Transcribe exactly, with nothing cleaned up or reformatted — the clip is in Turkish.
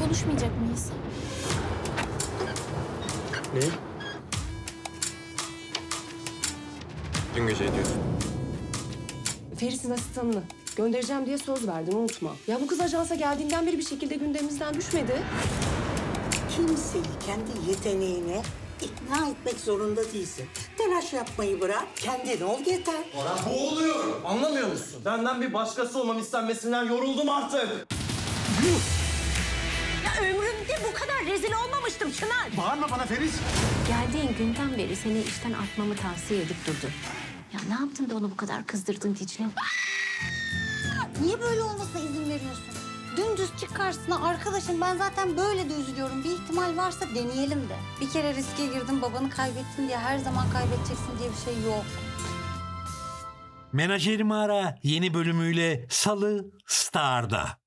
konuşmayacak mıyız? Ne? Dün gece ediyorsun. Feris'in asistanını göndereceğim diye söz verdin, unutma. Ya bu kız ajansa geldiğinden beri bir şekilde gündemimizden düşmedi. Kimseyi kendi yeteneğine ikna etmek zorunda değilsin. Telaş yapmayı bırak, kendin ol yeter. Orhan boğuluyorum. Anlamıyor musun? Benden bir başkası olmam istenmesinden yoruldum artık. Ya ömrümde bu kadar rezil olmamıştım Çınar. Bağırma bana Feris. Geldiğin günden beri seni işten atmamı tavsiye edip durdu. Ya ne yaptın da onu bu kadar kızdırdın Dicle? Niye böyle olmasına izin veriyorsun? Dümdüz çık karşısına, arkadaşım ben zaten böyle de üzülüyorum. Bir ihtimal varsa deneyelim de. Bir kere riske girdim, babanı kaybettin diye her zaman kaybedeceksin diye bir şey yok. Menajerimi Ara yeni bölümüyle Salı Star'da.